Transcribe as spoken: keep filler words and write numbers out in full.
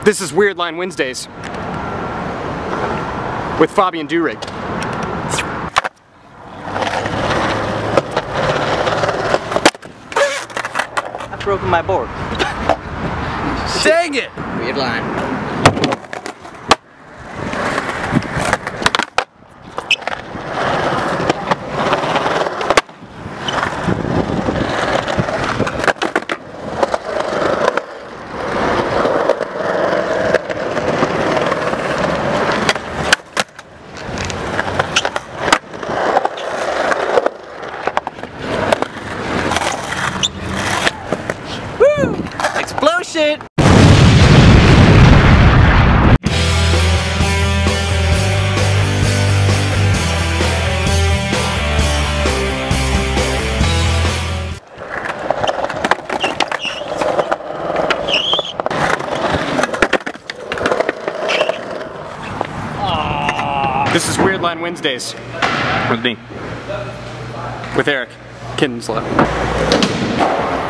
This is Weird Line Wednesdays with Fabian Doerig. I've broken my board. Dang it! Weird line. Explosion! This is Weird Line Wednesdays With me. with Eric Kinslow.